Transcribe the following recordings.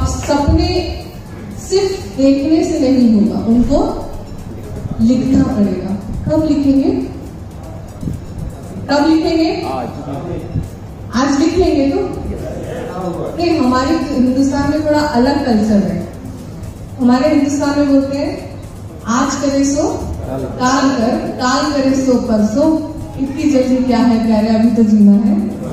सपने सिर्फ देखने से नहीं होगा, उनको लिखना पड़ेगा। कब लिखेंगे? कब लिखेंगे? आज लिख लेंगे तो नहीं। हमारे हिंदुस्तान में थोड़ा अलग कल्चर है। हमारे हिंदुस्तान में बोलते हैं आज करे सो काल कर, काल करे सो परसों, इतनी जल्दी क्या है प्यारे, अभी तो जीना है।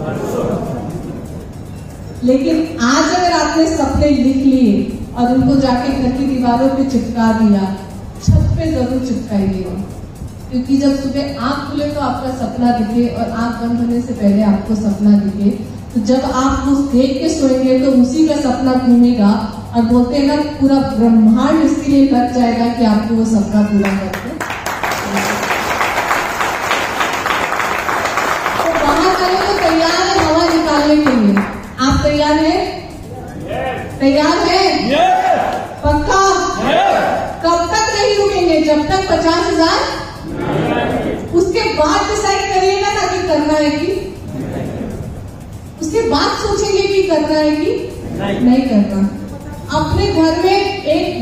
लेकिन आज अगर आपने सपने लिख लिए और उनको जाके घर की दीवारों पे चिपका दिया, छत पे जरूर चिपकाइएगा, क्योंकि जब सुबह आंख खुले तो आपका सपना दिखे और आंख बंद होने से पहले आपको सपना दिखे, तो जब आप उस देख के सोएंगे तो उसी का सपना घूमेगा और बोलते हैं ना पूरा ब्रह्मांड इसके लिए लग जाएगा कि आपको वो सपना पूरा करके। तो बाहर चले तो तैयार है हवा निकालने के लिए। आप तैयार हैं? तैयार हैं? पक्का? कब तक नहीं रुकेंगे? जब तक 50,000 उसके बाद डिसाइड करिएगा ना कि करना है कि उसके बाद सोचेंगे कि करना है कि नहीं करना। अपने घर में एक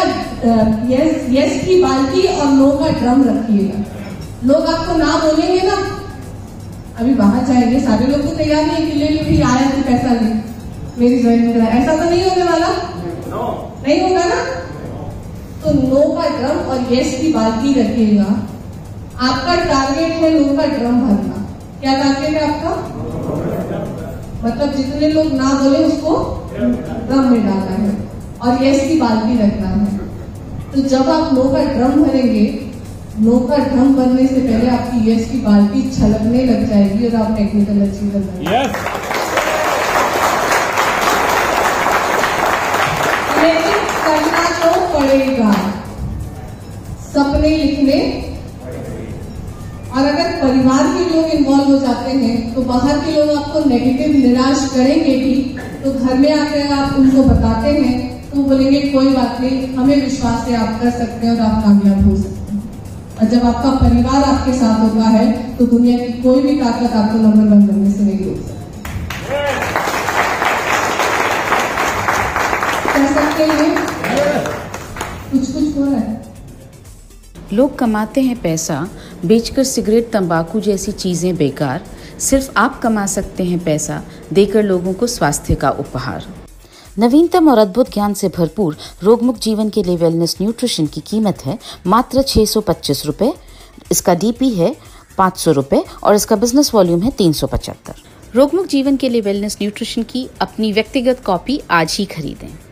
यस की बाल्टी और नो का ड्रम रखिएगा। लोग आपको ना बोलेंगे ना, अभी बाहर जाएंगे, सारे लोग तो तैयार नहीं कि ले भी आया तो पैसा ले मेरी ज्वाइनिंग करा, ऐसा तो नहीं होने वाला। नहीं होगा ना। तो नो का ड्रम और यस की बाल्टी रखिएगा। आपका टारगेट है नो का ड्रम भरना। क्या टारगेट है आपका? मतलब जितने लोग ना बोले उसको ड्रम में डालना है और यस की बाल्टी रखना है। तो जब आप नो का ड्रम भरेंगे, नो का ड्रम भरने से पहले आपकी यस की बाल्टी छलकने लग जाएगी और आप टेक्निकल अचीव कर पाएंगे। लेकिन करना तो पड़ेगा, सपने लिखने। और अगर परिवार के लोग इन्वॉल्व हो जाते हैं तो बाहर के लोग आपको नेगेटिव निराश करेंगे भी, तो घर में आकर आप उनको बताते हैं तो बोलेंगे कोई बात नहीं, हमें विश्वास है आप कर सकते हैं और आप कामयाब हो सकते हैं। और जब आपका परिवार आपके साथ होता है तो दुनिया की कोई भी ताकत आपको नंबर 1 बनने से नहीं रोक सकती। कह सकते हैं कुछ हो रहा है। लोग कमाते हैं पैसा बेचकर सिगरेट, तंबाकू जैसी चीज़ें बेकार। सिर्फ आप कमा सकते हैं पैसा देकर लोगों को स्वास्थ्य का उपहार। नवीनतम और अद्भुत ज्ञान से भरपूर रोगमुक्त जीवन के लिए वेलनेस न्यूट्रिशन की कीमत है मात्र 625 रुपये। इसका DP है 500 रुपये और इसका बिजनेस वॉल्यूम है 375। रोगमुक्त जीवन के लिए वेलनेस न्यूट्रिशन की अपनी व्यक्तिगत कॉपी आज ही खरीदें।